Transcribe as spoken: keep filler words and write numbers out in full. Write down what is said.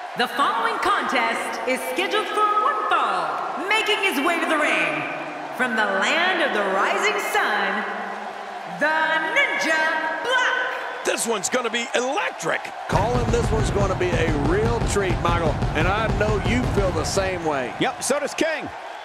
The following contest is scheduled for one fall, making his way to the ring. From the land of the rising sun, the Ninja Black. This one's going to be electric. Colin, this one's going to be a real treat, Michael, and I know you feel the same way. Yep, so does King.